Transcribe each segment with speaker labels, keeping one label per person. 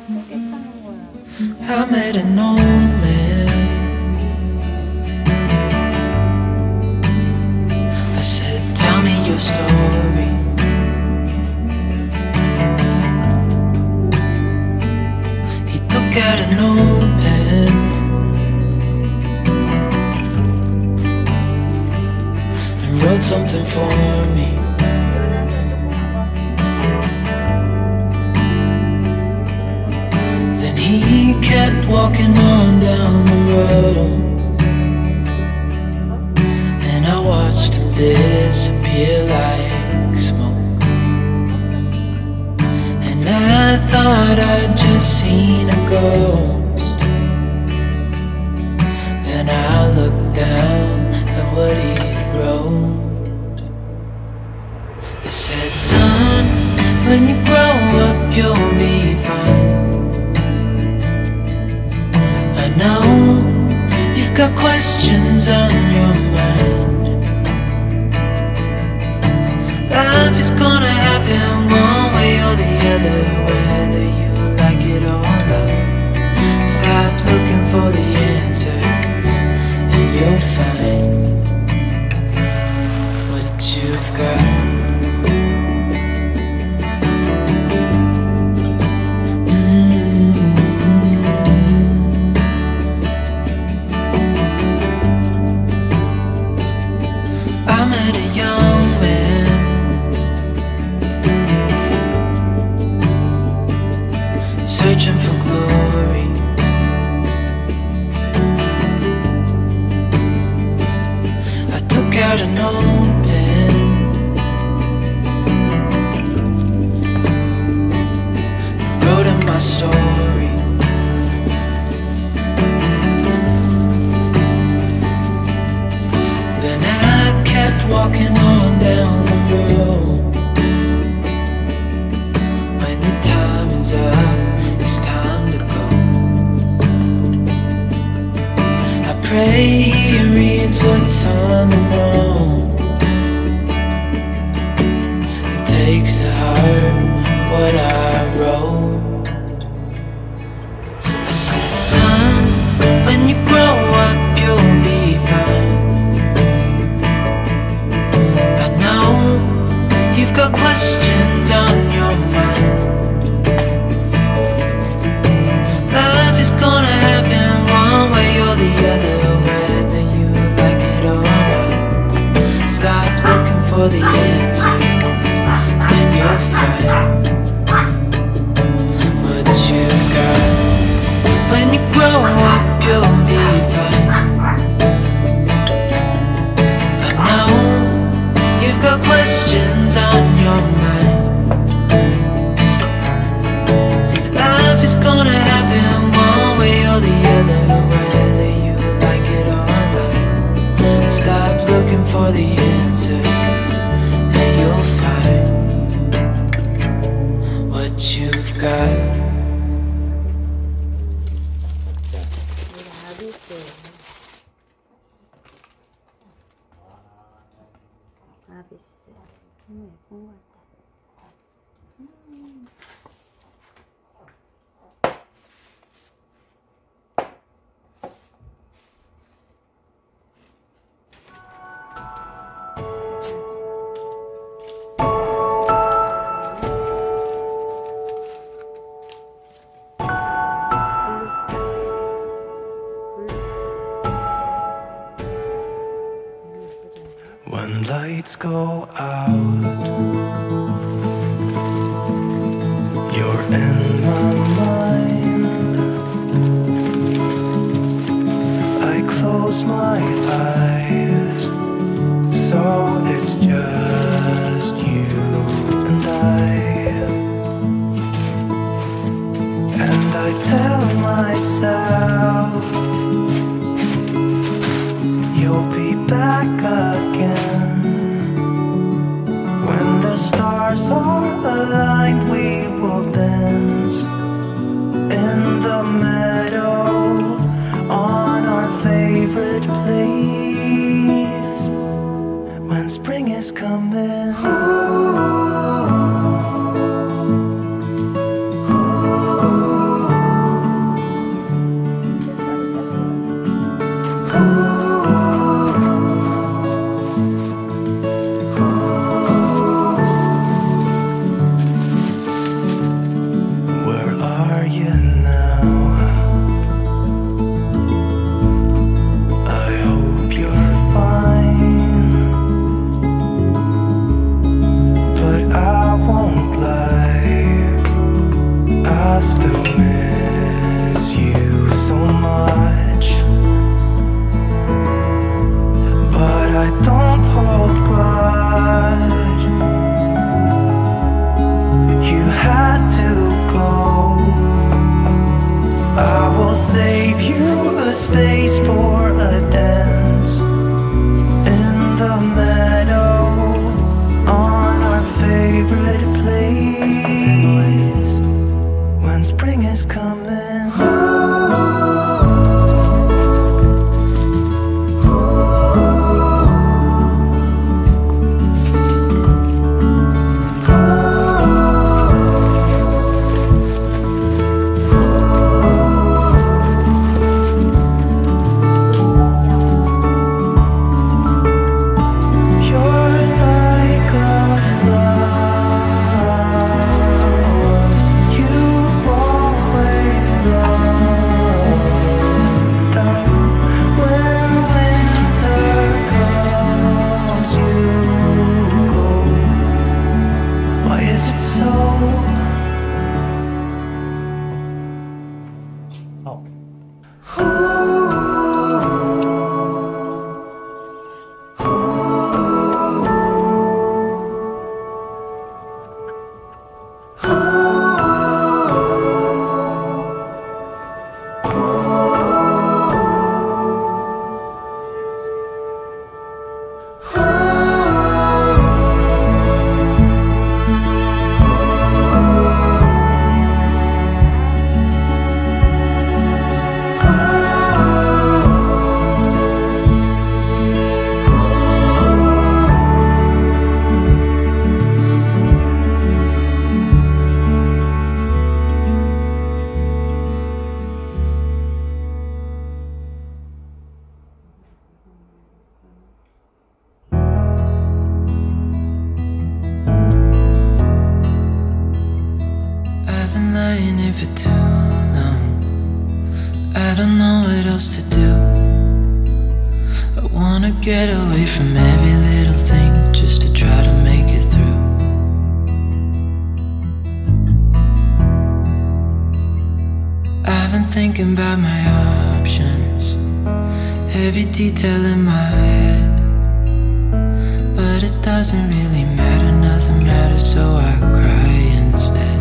Speaker 1: I met an old man. I said, tell me your story. He took out an old pen and wrote something for me. Then he kept walking on down the road, and I watched him disappear like smoke. And I thought I'd just seen a ghost. Then I looked down at what he wrote. It said, son, when you grow up you'll be fine. I know you've got questions on your mind. Life is gonna happen one way or the other, whether you like it or not. Stop looking for the answers and you'll find what you've got. I met a young man. Searching for glory. I took out an old pen and wrote in my story. Then I kept walking on down the road. When your time is up, it's time to go. I pray he reads what's on the note and takes to heart what I wrote. I said, son, when you grow up you'll be fine. I know you've got questions on your mind. Life is gonna happen one way or the other, whether you like it or not. Stop looking for the answers and you'll find what you've got. When you grow up you'll be fine. I know you've got questions on your mind. Life is gonna happen one way or the other, whether you like it or not. Stop looking for the answers and you'll find what you've got.
Speaker 2: 아비스 너무 예쁜 것 같아.
Speaker 1: When lights go out, you're in my mind. I close my eyes, so it's just you and I tell myself you'll be back again. When the stars are aligned, we will dance in the meadow on our favorite place. When spring is coming, ooh, ooh. here for too long. I don't know what else to do. I wanna get away from every little thing just to try to make it through. I've been thinking about my options, every detail in my head, but it doesn't really matter, nothing matters, so I cry instead.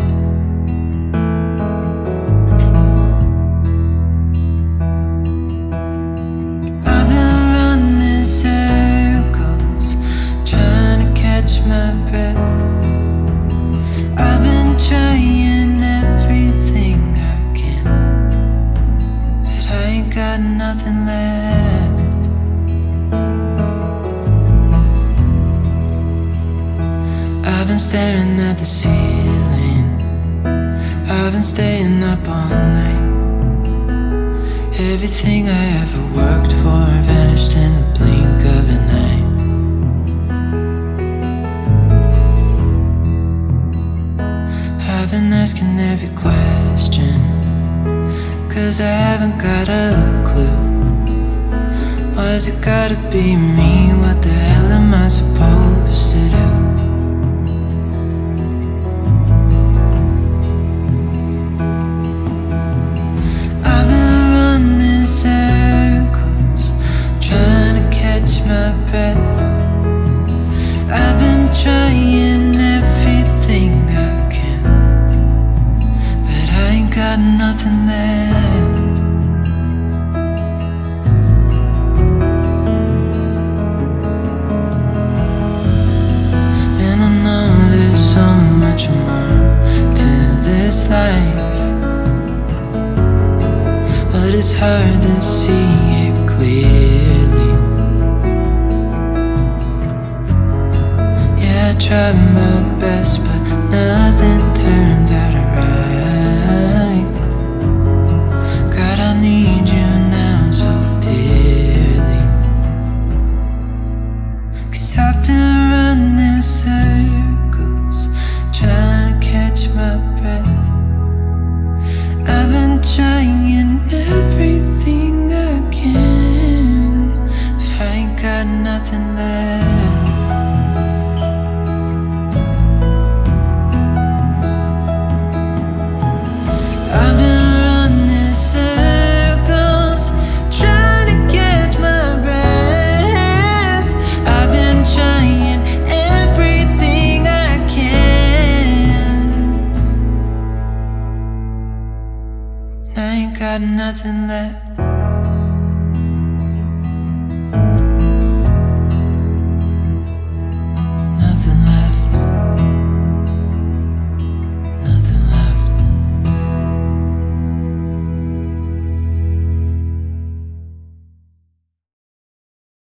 Speaker 1: I've been running circles, trying to catch my breath. I've been trying everything I can, but I ain't got nothing left. I've been staring at the ceiling, I've been staying up all night. Everything I ever worked for vanished in the blink of an eye. I've been asking every question, 'cause I haven't got a clue. Why's it gotta be me? What the hell am I supposed to do? I've been running circles, trying to catch my breath. I've been trying everything I can, but I ain't got nothing left. And I know there's so much more to this life, but it's hard to see it clearly. Yeah, I tried my best, but nothing turns out right. God, I need you now so dearly, 'cause I've been running circles, trying to catch my breath. I've been trying everything I can, but I ain't got nothing left. I've been running circles, trying to catch my breath. I've been trying everything I can, I ain't got nothing left.